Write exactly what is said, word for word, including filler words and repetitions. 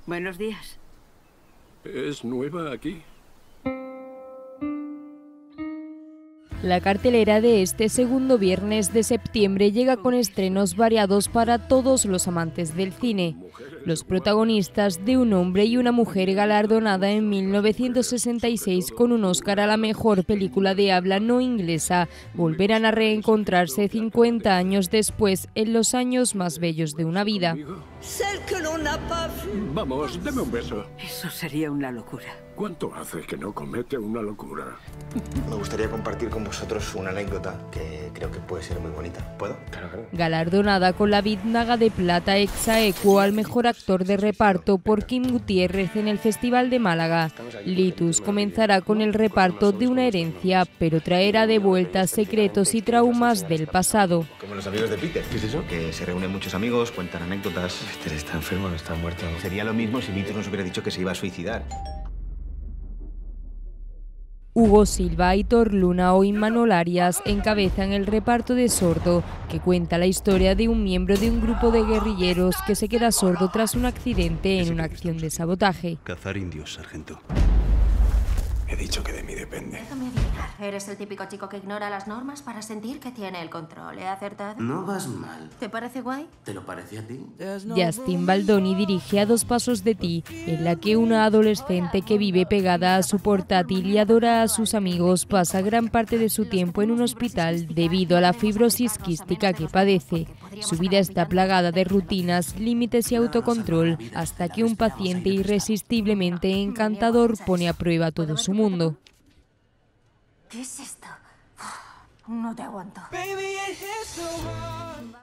Buenos días. ¿Es nueva aquí? La cartelera de este segundo viernes de septiembre llega con estrenos variados para todos los amantes del cine. Los protagonistas de Un hombre y una mujer galardonada en mil novecientos sesenta y seis con un Oscar a la mejor película de habla no inglesa volverán a reencontrarse cincuenta años después en los años más bellos de una vida. Vamos, dame un beso. Eso sería una locura. ¿Cuánto hace que no comete una locura? Me gustaría compartir con vosotros una anécdota que creo que puede ser muy bonita. ¿Puedo? Claro, claro. Galardonada con la Biznaga de Plata ex aequo al mejor actor de reparto por Quim Gutiérrez en el Festival de Málaga. Litus comenzará con el reparto de una herencia, pero traerá de vuelta secretos y traumas del pasado. Como los amigos de Peter. ¿Qué es eso? Que se reúnen muchos amigos, cuentan anécdotas. Peter está enfermo, no está muerto. Sería lo mismo si Peter nos hubiera dicho que se iba a suicidar. Hugo Silva, Aitor Luna o Imanol Arias encabezan el reparto de Sordo, que cuenta la historia de un miembro de un grupo de guerrilleros que se queda sordo tras un accidente en una acción de sabotaje. Cazar indios, sargento. He dicho que de mí depende. Déjame adivinar. Eres el típico chico que ignora las normas para sentir que tiene el control. ¿He acertado? No vas mal. ¿Te parece guay? ¿Te lo parece a ti? Justin Baldoni dirige A dos pasos de ti, en la que una adolescente que vive pegada a su portátil y adora a sus amigos pasa gran parte de su tiempo en un hospital debido a la fibrosis quística que padece. Su vida está plagada de rutinas, límites y autocontrol, hasta que un paciente irresistiblemente encantador pone a prueba todo su mundo. ¿Qué es esto? No te aguanto.